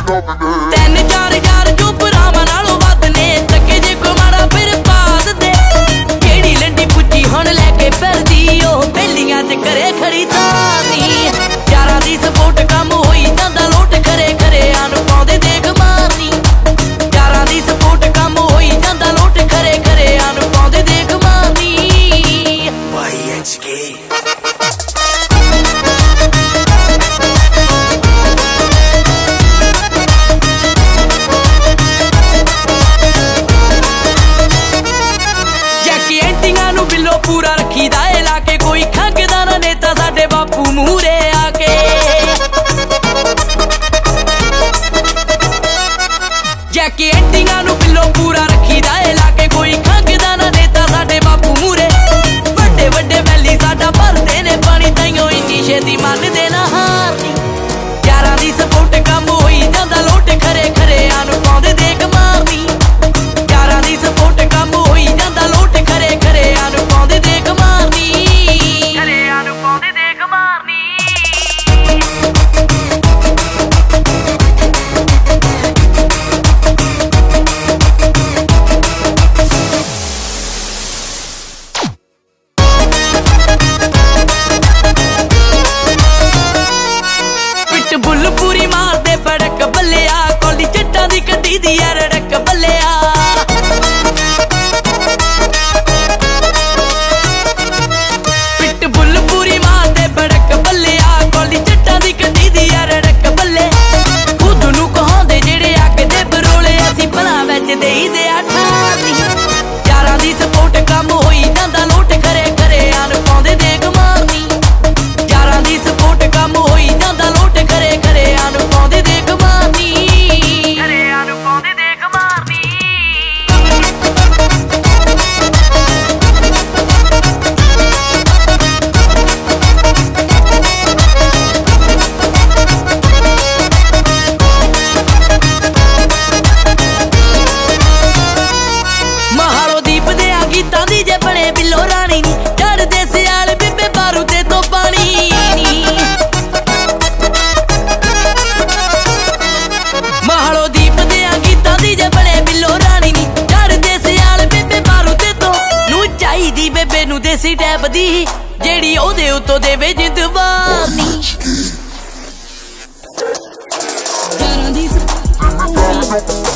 तीन चार यार जो भरावां नालों वध ने तके जे कोई माड़ा फिर पाद दे केड़ी लंडी पुज्जी हुण लैके फिरदी ओ बेलियां च करे खरीदारी यारां दी सपोर्ट कम होई जांदा लोट खरे खरे आन पाउंदे देख मारनी यारां दी सपोर्ट कम होई जांदा लोट खरे खरे आन पाउंदे देख मारनी YHK पूरा रखी दा लाके कोई खंगदा ना नेता साडे बापू मूरे आके जैकी एंटिंगा नू बिलो पूरा रखी दा लाके कोई खंगदा ना नेता साडे बापू मूरे वड्डे वड्डे वैली साडा भरदे ने पानी ताइयों इंनी छेती मनदे ना हारनी यारां दी सपोर्ट कम होई जांदा लोट खरे खरे आन पाउंदे देख मारनी यारां दी सपोर्ट कम होई जांदा लोट खरे खरे आन पाउंदे देख मारनी खरे आन पाउंदे देख मारनी पिटबुल पूरी मारदे बड़क बल्लिया कोली चिट्टां दी कड्डी दी यार रड़क बल्लिया पिटबुल पूरी मारदे बड़क बल्लिया कोली चिट्टां दी कड्डी दी यार रड़क बल्ले खुद नू कहांदे जेड़े अग दे बरोले असीं भला विच देई दे ठारनी यारां दी सपोर्ट कम होई जांदा लोट खरे खरे आन पाउंदे देख मारनी यारां दी सपोर्ट कम होई जांदा लोट खरे खरे आन पाउंदे देख मारनी खरे आन पाउंदे देख मारनी महालो दीप दे गीतां दी जे बने बिलो रानी नी चढ़दे सियाल बिबे बारू ते तो पानी महालो दीप दे गीतां दी जे बने बिलो रानी नी चढ़दे सियाल बिबे बारू ते तो नू चाहीदी बेबे नू देसी टैप दी जेड़ी ओदे उत्तों देवे जिंद वारनी यारां दी